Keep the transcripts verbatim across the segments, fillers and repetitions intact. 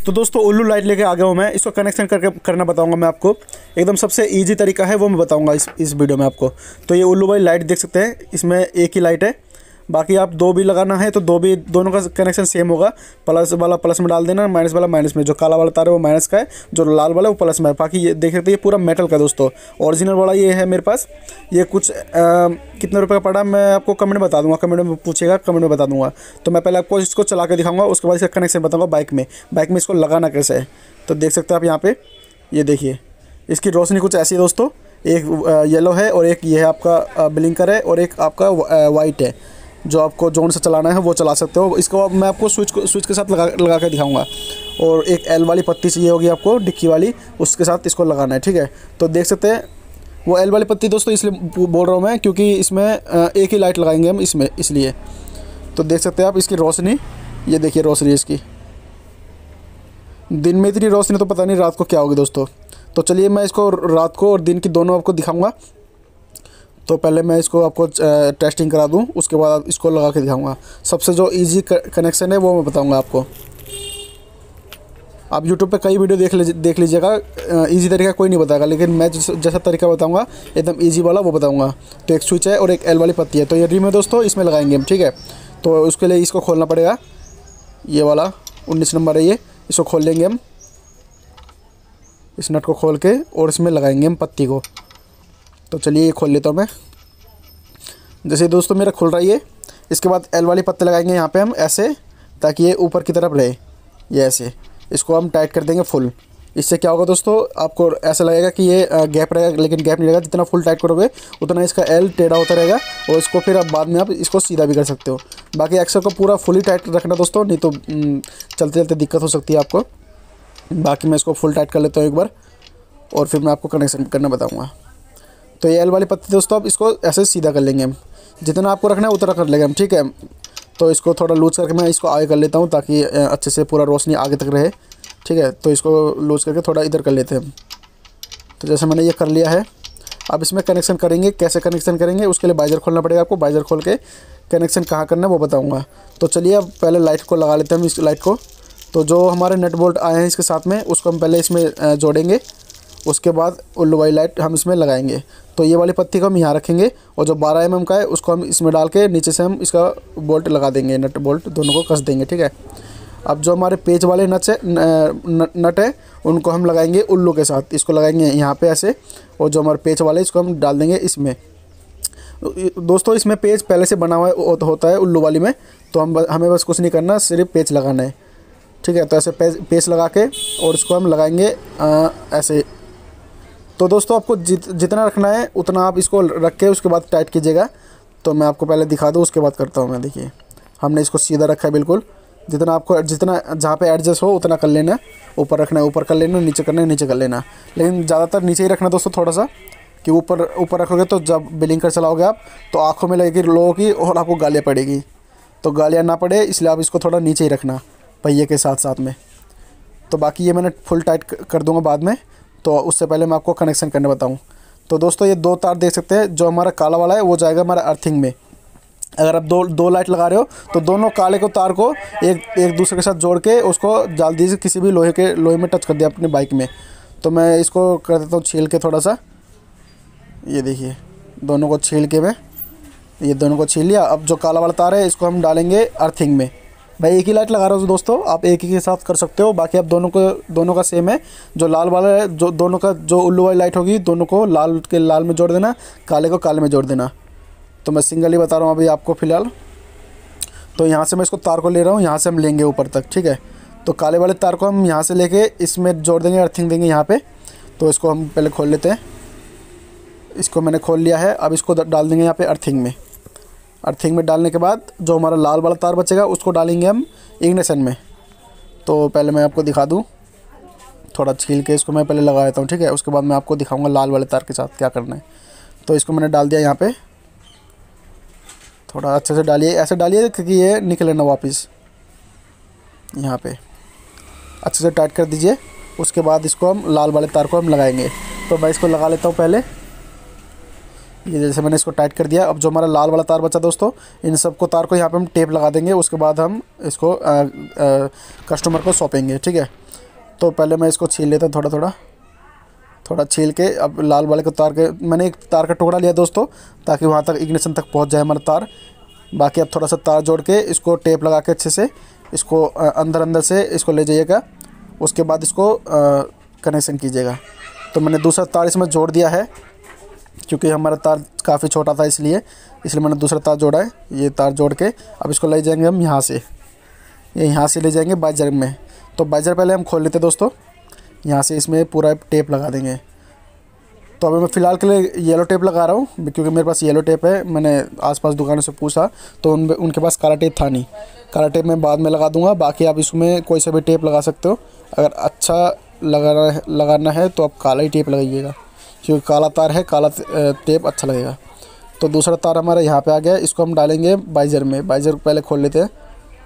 तो दोस्तों उल्लू लाइट लेके आ गया हूँ मैं। इसको कनेक्शन करके करना बताऊंगा मैं आपको। एकदम सबसे इजी तरीका है वो मैं बताऊंगा इस इस वीडियो में आपको। तो ये उल्लू वाली लाइट देख सकते हैं, इसमें एक ही लाइट है। बाकी आप दो भी लगाना है तो दो भी, दोनों का कनेक्शन सेम होगा। प्लस वाला प्लस में डाल देना, माइनस वाला माइनस में। जो काला वाला तार है वो माइनस का है, जो लाल वाला है वो प्लस में है। बाकी ये देख सकते हैं ये पूरा मेटल का दोस्तों, ओरिजिनल वाला ये है मेरे पास। ये कुछ आ, कितने रुपए का पड़ा मैं आपको कमेंट में बता दूंगा, कमेंट में पूछेगा, कमेंट में बता दूंगा। तो मैं पहले आपको इसको चला के दिखाऊंगा, उसके बाद इसका कनेक्शन बताऊँगा बाइक में बाइक में इसको लगाना कैसे है। तो देख सकते हैं आप यहाँ पे, ये देखिए इसकी रोशनी कुछ ऐसी है दोस्तों। एक येलो है और एक ये है आपका ब्लिंकर है और एक आपका वाइट है। जो आपको जोन से चलाना है वो चला सकते हो। इसको मैं आपको स्विच स्विच के साथ लगा लगा कर दिखाऊंगा। और एक एल वाली पत्ती चाहिए होगी आपको, डिक्की वाली, उसके साथ इसको लगाना है, ठीक है। तो देख सकते हैं वो एल वाली पत्ती दोस्तों इसलिए बोल रहा हूँ मैं क्योंकि इसमें एक ही लाइट लगाएंगे हम इसमें, इसलिए। तो देख सकते हैं आप इसकी रोशनी, ये देखिए रोशनी इसकी। दिन में इतनी रोशनी तो पता नहीं रात को क्या होगी दोस्तों। तो चलिए मैं इसको रात को और दिन की दोनों आपको दिखाऊंगा। तो पहले मैं इसको आपको टेस्टिंग करा दूं, उसके बाद इसको लगा के दिखाऊंगा। सबसे जो इजी कनेक्शन है वो मैं बताऊंगा आपको। आप यूट्यूब पे कई वीडियो देख लीजिए देख लीजिएगा, इजी तरीका कोई नहीं बताएगा, लेकिन मैं जैसा तरीका बताऊंगा एकदम इजी वाला वो बताऊंगा। तो एक स्विच है और एक एल वाली पत्ती है। तो ये रिम है दोस्तों, इसमें लगाएंगे हम, ठीक है। तो उसके लिए इसको खोलना पड़ेगा, ये वाला उन्नीस नंबर है ये। इसको खोल लेंगे हम, इस नट को खोल के, और इसमें लगाएंगे हम पत्ती को। तो चलिए ये खोल लेता हूँ मैं। जैसे दोस्तों मेरा खुल रहा है ये। इसके बाद एल वाली पत्ते लगाएंगे यहाँ पे हम ऐसे, ताकि ये ऊपर की तरफ रहे, ये ऐसे। इसको हम टाइट कर देंगे फुल। इससे क्या होगा दोस्तों, आपको ऐसा लगेगा कि ये गैप रहेगा, लेकिन गैप नहीं रहेगा। जितना फुल टाइट करोगे उतना इसका एल टेढ़ा होता रहेगा, और इसको फिर अब बाद में आप इसको सीधा भी कर सकते हो। बाकी एक्सल को पूरा फुली टाइट रखना दोस्तों, नहीं तो चलते चलते दिक्कत हो सकती है आपको। बाकी मैं इसको फुल टाइट कर लेता हूँ एक बार, और फिर मैं आपको कनेक्शन करना बताऊँगा। तो ये एल वाली पत्ती दोस्तों अब इसको ऐसे सीधा कर लेंगे हम। जितना आपको रखना है उतना कर लेंगे हम, ठीक है। तो इसको थोड़ा लूज़ करके मैं इसको आगे कर लेता हूँ, ताकि अच्छे से पूरा रोशनी आगे तक रहे, ठीक है। तो इसको लूज़ करके थोड़ा इधर कर लेते हैं हम। तो जैसे मैंने ये कर लिया है, अब इसमें कनेक्शन करेंगे। कैसे कनेक्शन करेंगे उसके लिए बाइजर खोलना पड़ेगा आपको। बाइजर खोल के कनेक्शन कहाँ करना है वो बताऊँगा। तो चलिए अब पहले लाइट को लगा लेते हैं हम, इस लाइट को। तो जो हमारे नट बोल्ट आए हैं इसके साथ में, उसको हम पहले इसमें जोड़ेंगे। उसके बाद उल्लू वाली लाइट हम इसमें लगाएंगे। तो ये वाली पत्ती को हम यहाँ रखेंगे, और जो बारह एम एम का है उसको हम इसमें डाल के नीचे से हम इसका बोल्ट लगा देंगे, नट बोल्ट दोनों को कस देंगे, ठीक है। अब जो हमारे पेच वाले नट्स है नट है उनको हम लगाएंगे उल्लू के साथ। इसको लगाएंगे यहाँ पे ऐसे, और जो हमारे पेच वाले इसको हम डाल देंगे इसमें। दोस्तों इसमें पेच पहले से बना हुआ होता है उल्लू वाली में, तो हम हमें बस कुछ नहीं करना, सिर्फ पेच लगाना है, ठीक है। तो ऐसे पेच लगा के और इसको हम लगाएंगे आ, ऐसे। तो दोस्तों आपको जित जितना रखना है उतना आप इसको रख के उसके बाद टाइट कीजिएगा। तो मैं आपको पहले दिखा दूँ, उसके बाद करता हूँ मैं। देखिए हमने इसको सीधा रखा है बिल्कुल। जितना आपको जितना जहाँ पे एडजस्ट हो उतना कर लेना। ऊपर रखना है ऊपर कर लेना, नीचे करना है नीचे कर लेना, लेकिन ज़्यादातर नीचे ही रखना दोस्तों थोड़ा सा। कि ऊपर ऊपर रखोगे तो जब बिलिंग कर चलाओगे आप तो आँखों में लगेगी लोगों की, और आपको गालियाँ पड़ेगी। तो गालियाँ ना पड़े इसलिए आप इसको थोड़ा नीचे ही रखना पहिए के साथ साथ में। तो बाकी ये मैंने फुल टाइट कर दूँगा बाद में। तो उससे पहले मैं आपको कनेक्शन करने बताऊं। तो दोस्तों ये दो तार देख सकते हैं, जो हमारा काला वाला है वो जाएगा हमारा अर्थिंग में। अगर आप दो दो लाइट लगा रहे हो तो दोनों काले को तार को एक एक दूसरे के साथ जोड़ के उसको डाल दीजिए किसी भी लोहे के लोहे में टच कर दिया अपने बाइक में। तो मैं इसको कर देता हूँ छील के थोड़ा सा। ये देखिए दोनों को छील के मैं ये दोनों को छील लिया। अब जो काला वाला तार है इसको हम डालेंगे अर्थिंग में। भाई एक ही लाइट लगा रहा हूँ दोस्तों, आप एक ही के साथ कर सकते हो। बाकी आप दोनों को दोनों का सेम है। जो लाल वाला है, जो दोनों का जो उल्लू वाली लाइट होगी दोनों को लाल के लाल में जोड़ देना, काले को काले में जोड़ देना। तो मैं सिंगल ही बता रहा हूँ अभी आपको फ़िलहाल। तो यहाँ से मैं इसको तार को ले रहा हूँ, यहाँ से हम लेंगे ऊपर तक, ठीक है। तो काले वाले तार को हम यहाँ से लेके इसमें जोड़ देंगे, अर्थिंग देंगे यहाँ पर। तो इसको हम पहले खोल लेते हैं। इसको मैंने खोल लिया है। अब इसको डाल देंगे यहाँ पर अर्थिंग में। अर्थिंग में डालने के बाद जो हमारा लाल वाला तार बचेगा उसको डालेंगे हम इग्निशन में। तो पहले मैं आपको दिखा दूं, थोड़ा छील के इसको मैं पहले लगा देता हूँ, ठीक है। उसके बाद मैं आपको दिखाऊंगा लाल वाले तार के साथ क्या करना है। तो इसको मैंने डाल दिया यहाँ पे। थोड़ा अच्छे से डालिए, ऐसे डालिए क्योंकि ये निकले ना वापस। यहाँ पे अच्छे से टाइट कर दीजिए। उसके बाद इसको हम लाल वाले तार को हम लगाएंगे। तो मैं इसको लगा लेता हूँ पहले। ये जैसे मैंने इसको टाइट कर दिया। अब जो हमारा लाल वाला तार बचा दोस्तों, इन सबको तार को यहाँ पे हम टेप लगा देंगे। उसके बाद हम इसको आ, आ, कस्टमर को सौंपेंगे, ठीक है। तो पहले मैं इसको छील लेता हूँ थोड़ा थोड़ा थोड़ा छील के। अब लाल वाले को तार के मैंने एक तार का टुकड़ा लिया दोस्तों, ताकि वहाँ तक इग्निशन तक पहुँच जाए हमारा तार। बाकी अब थोड़ा सा तार जोड़ के इसको टेप लगा के अच्छे से इसको अंदर अंदर से इसको ले जाइएगा। उसके बाद इसको कनेक्शन कीजिएगा। तो मैंने दूसरा तार इसमें जोड़ दिया है, क्योंकि हमारा तार काफ़ी छोटा था इसलिए इसलिए मैंने दूसरा तार जोड़ा है। ये तार जोड़ के अब इसको ले जाएंगे हम यहाँ से, ये यहाँ से ले जाएंगे बाइजर में। तो बाइजर पहले हम खोल लेते दोस्तों, यहाँ से इसमें पूरा टेप लगा देंगे। तो अभी मैं फ़िलहाल के लिए येलो टेप लगा रहा हूँ, क्योंकि मेरे पास येलो टेप है। मैंने आसपास दुकानों से पूछा तो उन उनके पास काला टेप था नहीं। काला टेप मैं बाद में लगा दूंगा। बाकी आप इसमें कोई सा भी टेप लगा सकते हो। अगर अच्छा लगाना है लगाना है तो आप काला ही टेप लगाइएगा, क्योंकि काला तार है, काला टेप अच्छा लगेगा। तो दूसरा तार हमारा यहाँ पे आ गया, इसको हम डालेंगे बाइजर में। बाइजर पहले खोल लेते हैं,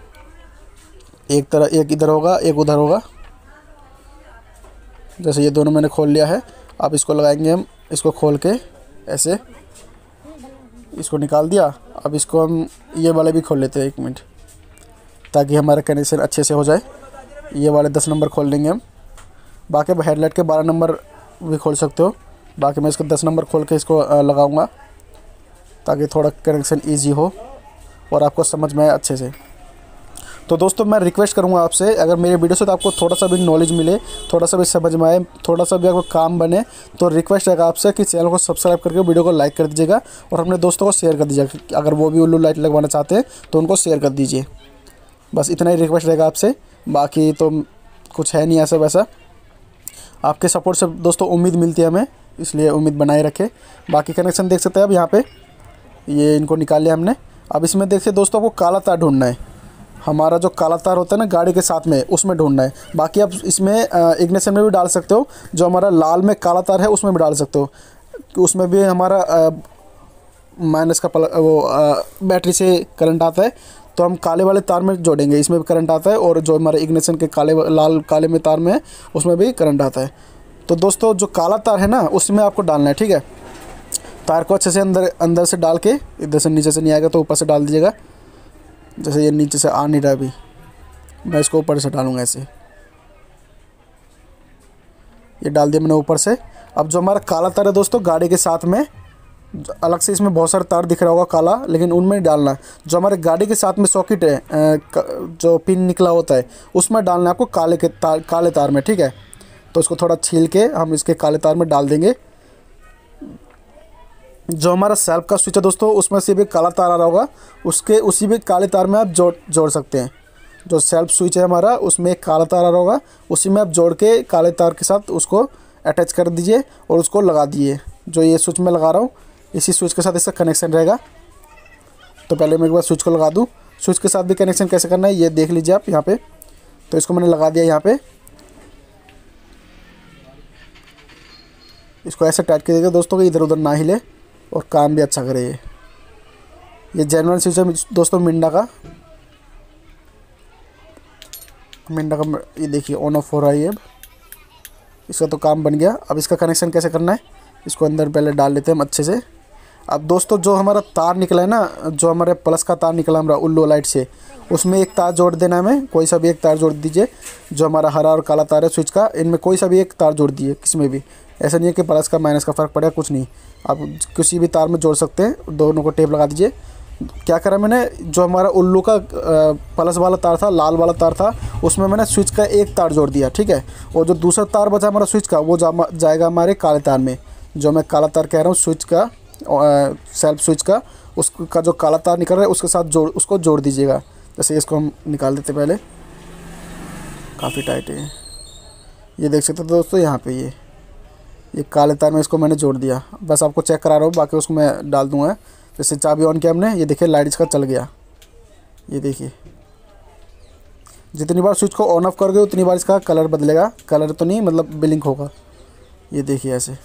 एक तरह एक इधर होगा एक उधर होगा। जैसे ये दोनों मैंने खोल लिया है। अब इसको लगाएंगे हम, इसको खोल के ऐसे इसको निकाल दिया। अब इसको हम ये वाले भी खोल लेते हैं एक मिनट, ताकि हमारा कनेक्शन अच्छे से हो जाए। ये वाले दस नंबर खोल लेंगे हम। बाकी अब हेडलाइट के बारह नंबर भी खोल सकते हो। बाकी मैं इसको दस नंबर खोल के इसको लगाऊंगा, ताकि थोड़ा कनेक्शन ईजी हो और आपको समझ में आए अच्छे से। तो दोस्तों मैं रिक्वेस्ट करूंगा आपसे, अगर मेरे वीडियो से तो आपको थोड़ा सा भी नॉलेज मिले, थोड़ा सा भी समझ में आए, थोड़ा सा भी आपको काम बने, तो रिक्वेस्ट है आपसे कि चैनल को सब्सक्राइब करके वीडियो को लाइक कर दीजिएगा और अपने दोस्तों को शेयर कर दीजिएगा। अगर वो भी उल्लू लाइट लगवाना चाहते हैं तो उनको शेयर कर दीजिए। बस इतना ही रिक्वेस्ट रहेगा आपसे, बाकी तो कुछ है नहीं ऐसा वैसा। आपके सपोर्ट से दोस्तों उम्मीद मिलती है हमें, इसलिए उम्मीद बनाए रखें। बाकी कनेक्शन देख सकते हैं। अब यहाँ पे ये इनको निकाल लिया हमने। अब इसमें देखिए दोस्तों, आपको काला तार ढूंढना है। हमारा जो काला तार होता है ना गाड़ी के साथ में, उसमें ढूंढना है। बाकी आप इसमें इग्निशन में भी डाल सकते हो, जो हमारा लाल में काला तार है उसमें भी डाल सकते हो। उसमें भी हमारा माइनस का पल वो बैटरी से करंट आता है, तो हम काले वाले तार में जोड़ेंगे, इसमें भी करंट आता है। और जो हमारे इग्निशन के काले लाल काले में तार में है उसमें भी करंट आता है। तो दोस्तों जो काला तार है ना उसमें आपको डालना है, ठीक है। तार को अच्छे से अंदर अंदर से डाल के, इधर से नीचे से नहीं आएगा तो ऊपर से डाल दीजिएगा। जैसे ये नीचे से आ नहीं रहा, अभी मैं इसको ऊपर से डालूंगा ऐसे। ये डाल दिया मैंने ऊपर से। अब जो हमारा काला तार है दोस्तों गाड़ी के साथ में, अलग से इसमें बहुत सारे तार दिख रहा होगा काला, लेकिन उनमें डालना है। जो हमारे गाड़ी के साथ में सॉकेट है, जो पिन निकला होता है, उसमें डालना है आपको काले के तार काले तार में, ठीक है। तो इसको थोड़ा छील के हम इसके काले तार में डाल देंगे। जो हमारा सेल्फ का स्विच है दोस्तों, उसमें से भी काला तार आ रहा होगा, उसके उसी भी काले तार में आप जोड़ जोड़ सकते हैं। जो सेल्फ स्विच है हमारा उसमें एक काला तार आ रहा होगा, उसी में आप जोड़ के काले तार के साथ उसको अटैच कर दीजिए और उसको लगा दीजिए। जो ये स्विच मैं लगा रहा हूँ इसी स्विच के साथ इसका कनेक्शन रहेगा। तो पहले मैं एक बार स्विच को लगा दूँ। स्विच के साथ भी कनेक्शन कैसे करना है ये देख लीजिए आप यहाँ पे। तो इसको मैंने लगा दिया यहाँ पे। इसको ऐसे टाइट कीजिएगा दोस्तों कि इधर उधर ना हिले और काम भी अच्छा करे। ये ये जेन्युइन स्विच है दोस्तों मिंडा का मिंडा का ये देखिए ऑन ऑफ हो रहा है। अब इसका तो काम बन गया। अब इसका कनेक्शन कैसे करना है, इसको अंदर पहले डाल लेते हैं हम अच्छे से। अब दोस्तों जो हमारा तार निकला है ना, जो हमारे प्लस का तार निकला हमारा उल्लू लाइट से, उसमें एक तार जोड़ देना है हमें। कोई सा भी एक तार जोड़ दीजिए। जो हमारा हरा और काला तार है स्विच का, इनमें कोई सा भी एक तार जोड़ दीजिए किसी में भी। ऐसा नहीं है कि प्लस का माइनस का फ़र्क पड़ेगा, कुछ नहीं, आप किसी भी तार में जोड़ सकते हैं। दोनों को टेप लगा दीजिए। क्या करा मैंने, जो हमारा उल्लू का प्लस वाला तार था, लाल वाला तार था, उसमें मैंने स्विच का एक तार जोड़ दिया, ठीक है। और जो दूसरा तार बचा हमारा स्विच का, वो जा, जाएगा हमारे काले तार में। जो मैं काला तार कह रहा हूँ स्विच का, सेल्फ स्विच का, उसका जो काला तार निकल रहा है उसके साथ जोड़ उसको जोड़ दीजिएगा। जैसे इसको हम निकाल देते पहले, काफ़ी टाइट है। ये देख सकते हो दोस्तों यहाँ पे ये ये काले तार में इसको मैंने जोड़ दिया। बस आपको चेक करा रहा हूँ, बाकी उसको मैं डाल दूँगा। जैसे चाबी ऑन किया हमने, ये देखिए लाइट इसका चल गया। ये देखिए जितनी बार स्विच को ऑन ऑफ करोगे उतनी बार इसका कलर बदलेगा। कलर तो नहीं, मतलब ब्लिंक होगा। ये देखिए ऐसे।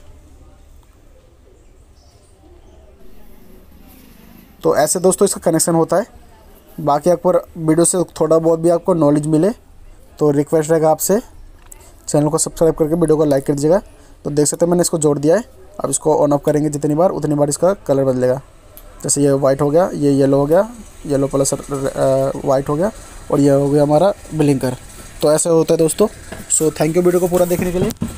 तो ऐसे दोस्तों इसका कनेक्शन होता है। बाकी आपको वीडियो से थोड़ा बहुत भी आपको नॉलेज मिले तो रिक्वेस्ट रहेगा आपसे, चैनल को सब्सक्राइब करके वीडियो को लाइक कर दीजिएगा। तो देख सकते हैं मैंने इसको जोड़ दिया है। अब इसको ऑन ऑफ करेंगे जितनी बार, उतनी बार इसका कलर बदलेगा। जैसे ये वाइट हो गया, ये येलो हो गया, येलो प्लस वाइट हो गया, और ये हो गया हमारा ब्लिंकर। तो ऐसा होता है दोस्तों। सो थैंक यू वीडियो को पूरा देखने के लिए।